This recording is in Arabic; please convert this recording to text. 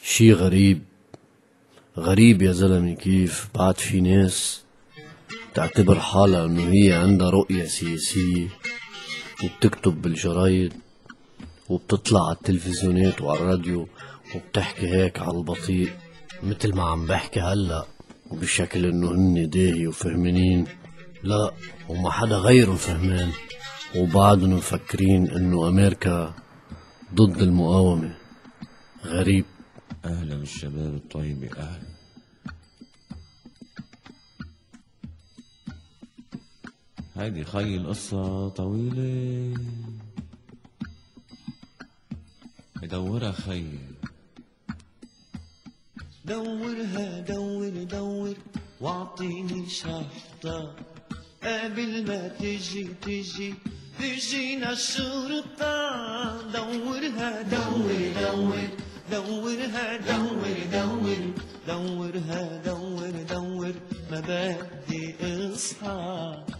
شي غريب غريب يا زلمة، كيف بعد في ناس تعتبر حالها انه هي عندها رؤية سياسية وبتكتب بالجرايد وبتطلع على التلفزيونات وعلى الراديو وبتحكي هيك على البطيء مثل ما عم بحكي هلأ، وبشكل انه هن داهية وفهمانين. لا، وما حدا غيرهم فهمان، وبعدهم مفكرين انه امريكا ضد المقاومة. غريب. اهلا بالشباب الطيبة، اهلا. هيدي خي القصة طويلة، بدورها خي. دورها دور دور واعطيني شحطة قبل ما تجينا الشرطة. دورها دور دور دورها دور دور دورها دور دور ما بدي اصحى.